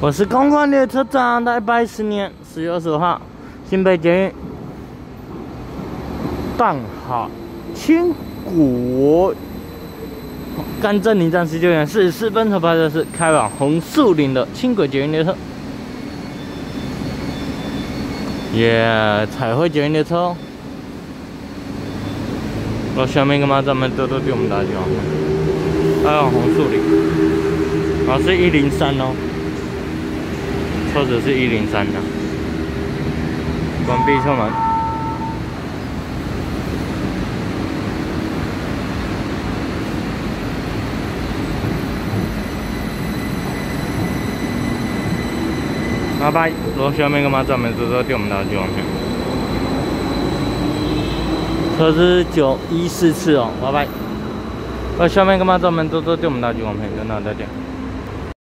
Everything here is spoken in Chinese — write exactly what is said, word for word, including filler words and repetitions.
我是公馆列车站的一百一十年十月二十五号，新北捷运淡海轻轨干正林站十九点四十四分，头发的是开往红树林的轻轨捷运列车。耶，彩绘捷运列车哦。我下面干嘛？咱们多多对我们大家开往红树林，啊，是一零三哦。 车子是一零三的，关闭车门。拜拜，如果下面干嘛？咱们多多对我们大家往前。车子九一四次哦，拜拜。那下面干嘛？咱们多多对我们大家往前，跟大家讲。